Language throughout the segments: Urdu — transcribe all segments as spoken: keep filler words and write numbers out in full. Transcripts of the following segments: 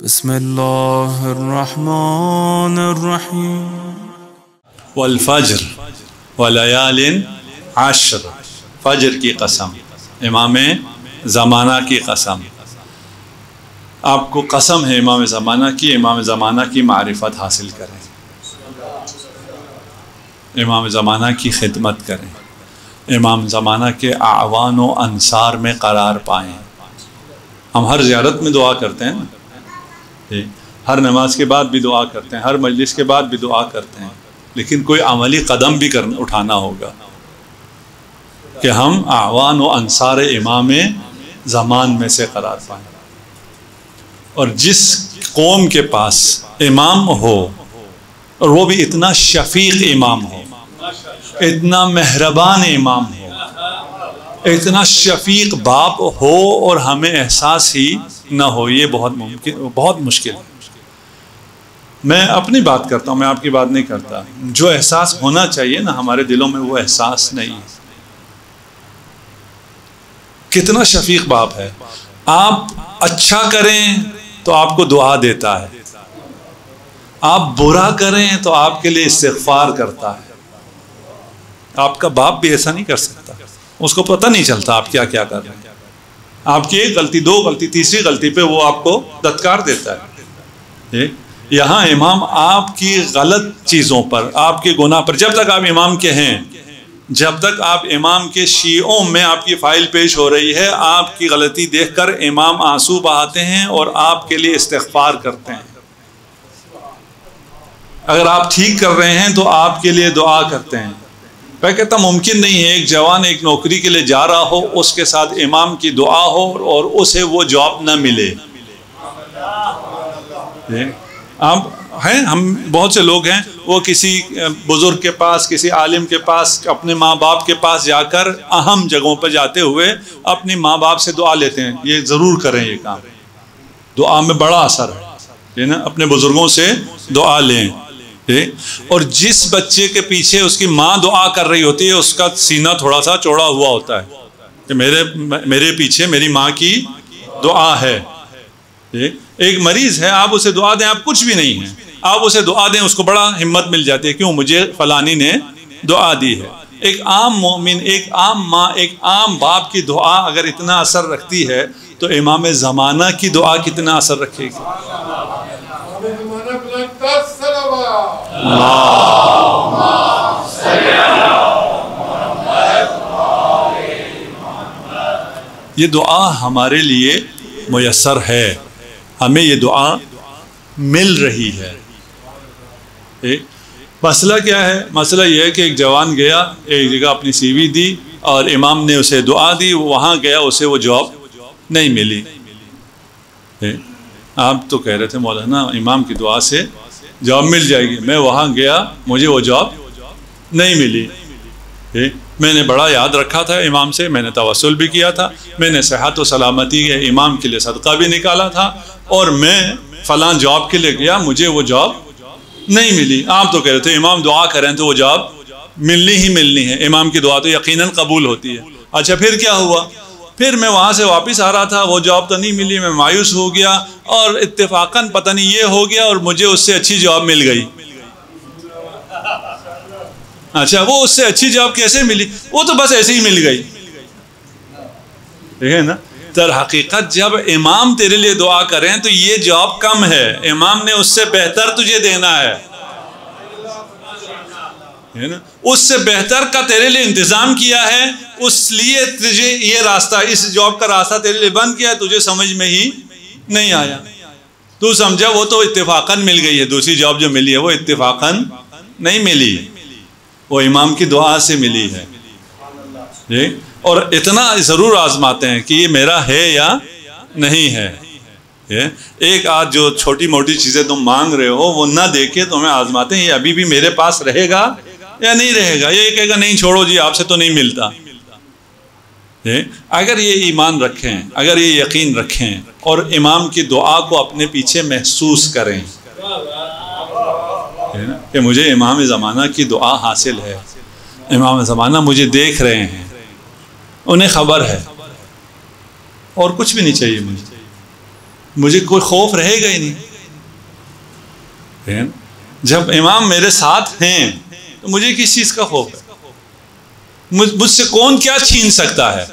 بسم اللہ الرحمن الرحیم والفجر ولیال عشر، فجر کی قسم، امام زمانہ کی قسم۔ آپ کو قسم ہے امام زمانہ کی، امام زمانہ کی معرفت حاصل کریں، امام زمانہ کی خدمت کریں، امام زمانہ کے اعوان و انصار میں قرار پائیں۔ ہم ہر زیارت میں دعا کرتے ہیں نا، ہر نماز کے بعد بھی دعا کرتے ہیں، ہر مجلس کے بعد بھی دعا کرتے ہیں، لیکن کوئی عملی قدم بھی کرنا اٹھانا ہوگا کہ ہم اعوان و انصار امام زمان میں سے قرار پائیں۔ اور جس قوم کے پاس امام ہو اور وہ بھی اتنا شفیق امام ہو، اتنا مہربان امام ہو، اتنا شفیق باپ ہو اور ہمیں احساس ہی نہ ہو، یہ بہت ممکن بہت مشکل ہے۔ میں اپنی بات کرتا ہوں، میں آپ کی بات نہیں کرتا۔ جو احساس ہونا چاہیے نا ہمارے دلوں میں، وہ احساس نہیں ہے۔ کتنا شفیق باپ ہے، آپ اچھا کریں تو آپ کو دعا دیتا ہے، آپ برا کریں تو آپ کے لیے استغفار کرتا ہے۔ آپ کا باپ بھی ایسا نہیں کر سکتا، اس کو پتہ نہیں چلتا آپ کیا کیا کر رہے ہیں۔ آپ کی ایک غلطی، دو غلطی، تیسری غلطی پہ وہ آپ کو دھتکار دیتا ہے۔ یہاں امام آپ کی غلط چیزوں پر، آپ کے گناہ پر، جب تک آپ امام کے ہیں، جب تک آپ امام کے شیعوں میں آپ کی فائل پیش ہو رہی ہے، آپ کی غلطی دیکھ کر امام آنسو بہاتے ہیں اور آپ کے لیے استغفار کرتے ہیں۔ اگر آپ ٹھیک کر رہے ہیں تو آپ کے لیے دعا کرتے ہیں۔ میں کہتا ممکن نہیں ہے ایک جوان ایک نوکری کے لیے جا رہا ہو، اس کے ساتھ امام کی دعا ہو اور اسے وہ جاب نہ ملے۔ آپ ہیں، ہم بہت سے لوگ ہیں، وہ کسی بزرگ کے پاس، کسی عالم کے پاس، اپنے ماں باپ کے پاس جا کر اہم جگہوں پر جاتے ہوئے اپنی ماں باپ سے دعا لیتے ہیں۔ یہ ضرور کریں، یہ کام دعا میں بڑا اثر ہے نا، اپنے بزرگوں سے دعا لیں۔ اور جس بچے کے پیچھے اس کی ماں دعا کر رہی ہوتی ہے، اس کا سینہ تھوڑا سا چوڑا ہوا ہوتا ہے کہ میرے میرے پیچھے میری ماں کی دعا ہے۔ ایک مریض ہے، آپ اسے دعا دیں، آپ کچھ بھی نہیں ہیں، آپ اسے دعا دیں، اس کو بڑا ہمت مل جاتی ہے، کیوں؟ مجھے فلانی نے دعا دی ہے۔ ایک عام مومن، ایک عام ماں، ایک عام باپ کی دعا اگر اتنا اثر رکھتی ہے تو امام زمانہ کی دعا کتنا اثر رکھے گی؟ یہ دعا ہمارے لیے میسر ہے، ہمیں یہ دعا مل رہی ہے۔ مسئلہ کیا ہے؟ مسئلہ یہ ہے کہ ایک جوان گیا، ایک جگہ اپنی سی وی دی اور امام نے اسے دعا دی، وہاں گیا، اسے وہ جاب نہیں ملی۔ آپ تو کہہ رہے تھے مولانا امام کی دعا سے جاب مل جائے گی، میں وہاں گیا، مجھے وہ جاب نہیں ملی۔ میں نے بڑا یاد رکھا تھا امام سے، میں نے توسل بھی کیا تھا، میں نے صحت و سلامتی کے امام کے لیے صدقہ بھی نکالا تھا، اور میں فلاں جاب کے لیے گیا، مجھے وہ جاب نہیں ملی۔ آپ تو کہہ رہے تھے امام دعا کریں تو وہ جاب ملنی ہی ملنی ہے، امام کی دعا تو یقیناً قبول ہوتی ہے۔ اچھا پھر کیا ہوا؟ پھر میں وہاں سے واپس آ رہا تھا، وہ جاب تو نہیں ملی، میں مایوس ہو گیا، اور اتفاقاً پتہ نہیں یہ ہو گیا اور مجھے اس سے اچھی جاب مل گئی۔ اچھا وہ اس سے اچھی جاب کیسے ملی؟ وہ تو بس ایسے ہی مل گئی، دیکھیں نا۔ در حقیقت جب امام تیرے لیے دعا کریں تو یہ جاب کم ہے، امام نے اس سے بہتر تجھے دینا ہے، اس سے بہتر کا تیرے لیے انتظام کیا ہے، اس لیے تجھے یہ راستہ، اس جاب کا راستہ تیرے لیے بند کیا ہے، تجھے سمجھ میں ہی نہیں آیا۔ تو سمجھا وہ تو اتفاقاً مل گئی ہے، دوسری جاب جو ملی ہے وہ اتفاقاً نہیں ملی، وہ امام کی دعا سے ملی ہے۔ اور اتنا ضرور آزماتے ہیں کہ یہ میرا ہے یا نہیں ہے۔ ایک آدھ جو چھوٹی موٹی چیزیں تم مانگ رہے ہو وہ نہ دیکھے تمہیں آزماتے ہیں، یہ ابھی بھی میرے پاس رہے گا یا نہیں رہے گا۔ یہ کہے گا نہیں چھوڑو جی، آپ سے تو نہیں ملتا۔ اگر یہ ایمان رکھیں، اگر یہ یقین رکھیں اور امام کی دعا کو اپنے پیچھے محسوس کریں کہ مجھے امام زمانہ کی دعا حاصل ہے، امام زمانہ مجھے دیکھ رہے ہیں، انہیں خبر ہے، اور کچھ بھی نہیں چاہیے مجھے۔ مجھے کوئی خوف رہے گا ہی نہیں. جب امام میرے ساتھ ہیں تو مجھے کس چیز کا خوف ہے؟ مجھ سے کون کیا چھین سکتا ہے؟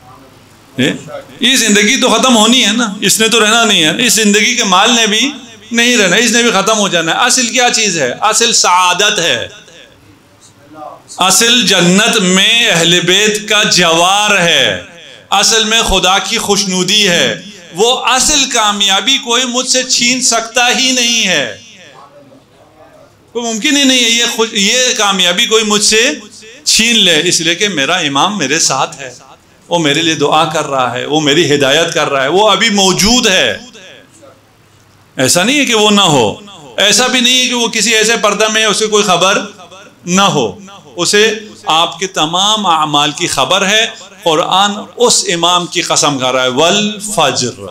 یہ زندگی تو ختم ہونی ہے نا، اس نے تو رہنا نہیں ہے. اس زندگی کے مال نے بھی نہیں رہنا، اس نے بھی ختم ہو جانا ہے. اصل کیا چیز ہے؟ اصل سعادت ہے. اصل جنت میں اہل بیت کا جوار ہے. اصل میں خدا کی خوشنودی ہے. وہ اصل کامیابی کوئی مجھ سے چھین سکتا ہی نہیں ہے. کوئی ممکن ہی نہیں ہے یہ خوش یہ کامیابی کوئی مجھ سے چھین لے، اس لیے کہ میرا امام میرے ساتھ ہے، وہ میرے لیے دعا کر رہا ہے، وہ میری ہدایت کر رہا ہے، وہ ابھی موجود ہے. ایسا نہیں ہے کہ وہ نہ ہو، ایسا بھی نہیں ہے کہ وہ کسی ایسے پردہ میں اسے کوئی خبر نہ ہو. اسے آپ کے تمام اعمال کی خبر ہے. قرآن اس امام کی قسم کر رہا ہے، والفجر،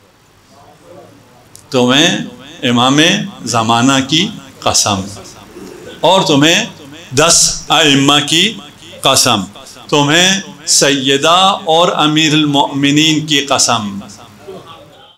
تمہیں امام زمانہ کی قسم، اور تمہیں دس ائمہ کی قسم، تمہیں سیدہ اور امیر المؤمنین کی قسم.